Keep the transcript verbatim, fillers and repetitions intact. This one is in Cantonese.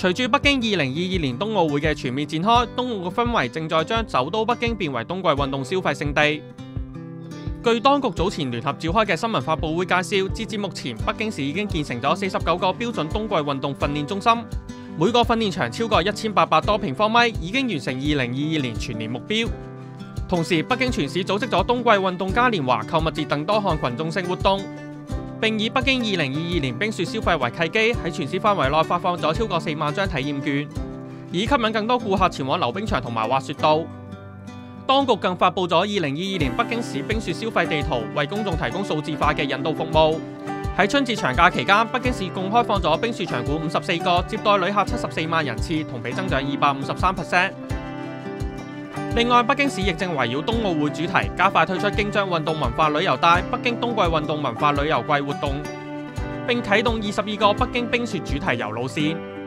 隨住北京二零二二年冬奧會嘅全面展開，冬奧嘅氛圍正在將首都北京變為冬季運動消費勝地。據當局早前聯合召開嘅新聞發佈會介紹，截至目前，北京市已經建成咗四十九個標準冬季運動訓練中心，每個訓練場超過一千八百多平方米，已經完成二零二二年全年目標。同時，北京全市組織咗冬季運動嘉年華、購物節等多項群眾性活動，並以北京二零二二年冰雪消費為契機，喺全市範圍內發放咗超過四萬張體驗券，以吸引更多顧客前往溜冰場同埋滑雪道。當局更發布咗二零二二年北京市冰雪消費地圖，為公眾提供數字化嘅引導服務。喺春節長假期間，北京市共開放咗冰雪場館五十四個，接待旅客七十四萬人次，同比增長二百五十三 percent。另外，北京市亦正圍繞冬奧會主題，加快推出京張運動文化旅遊帶北京冬季運動文化旅遊季活動，並啟動二十二個北京冰雪主題遊路線。